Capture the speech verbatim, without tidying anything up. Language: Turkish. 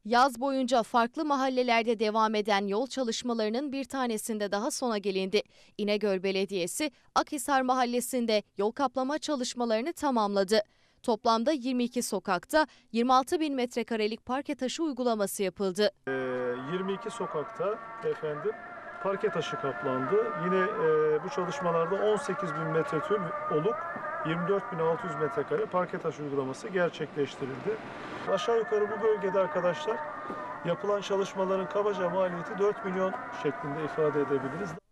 Yaz boyunca farklı mahallelerde devam eden yol çalışmalarının bir tanesinde daha sona gelindi. İnegöl Belediyesi Akhisar Mahallesi'nde yol kaplama çalışmalarını tamamladı. Toplamda yirmi iki sokakta yirmi altı bin metrekarelik parke taşı uygulaması yapıldı. Ee, yirmi iki sokakta efendim parke taşı kaplandı. Yine e, bu çalışmalarda on sekiz bin metreküp oluk yirmi dört bin altı yüz metrekare parke taşı uygulaması gerçekleştirildi. Aşağı yukarı bu bölgede arkadaşlar yapılan çalışmaların kabaca maliyeti dört milyon şeklinde ifade edebiliriz.